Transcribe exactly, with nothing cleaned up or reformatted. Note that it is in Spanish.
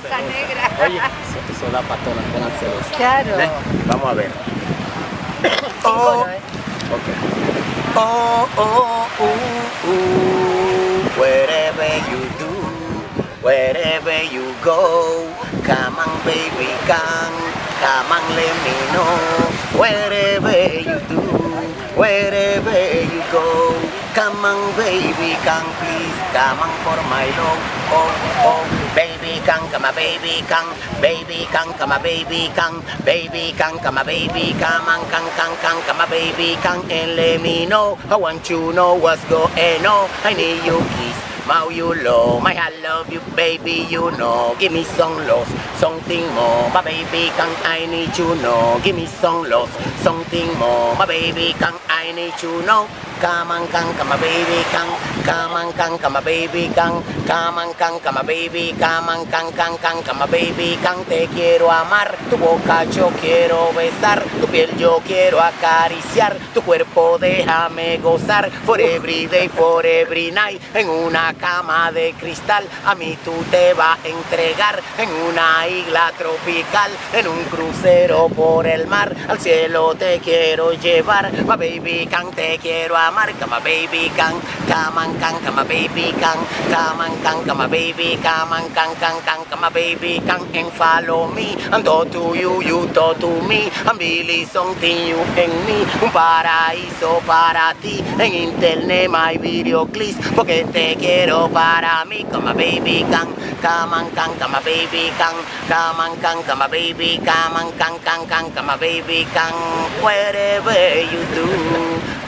esa negra. Oye, eso, eso da patona, pónganse eso. Claro. ¿Eh? Vamos a ver. Oh, Oh, okay. Oh, oh, ooh, ooh, wherever you do, wherever you go, come on baby, come, come on let me know, wherever you do, wherever you go, come on baby, come please, come on for my love, oh, oh, baby, come, come on baby, come, baby, come, come on baby, come, baby, come, come on baby, come on, come, come, come, come on baby, come and let me know, I want you know what's going on, I need you kiss. How you love, my I love you baby, you know. Give me some love, something more. My baby, can I need you know. Give me some love, something more. My baby, can I need you know. Come on, come, come, my baby, come. Come on, come, come, my baby, come. Come on, come, come, my baby, come on, come, come, come, come, my baby, come. Te quiero amar, tu boca yo quiero besar, tu piel yo quiero acariciar, tu cuerpo déjame gozar. For every day, for every night, en una cama de cristal, a mí tú te vas a entregar en una isla tropical, en un crucero por el mar, al cielo te quiero llevar, my baby can, te quiero amar, come baby can, come on can, come baby can, come on can, come baby, come on can, can, can, come baby can, and follow me, and talk to you, you talk to me, and believe something you en mí, un paraíso para ti, en internet my video clips, porque te quiero para mí, come baby can, come on can, come baby can, come on can, come baby, come on can, can, can, come baby can, wherever you do,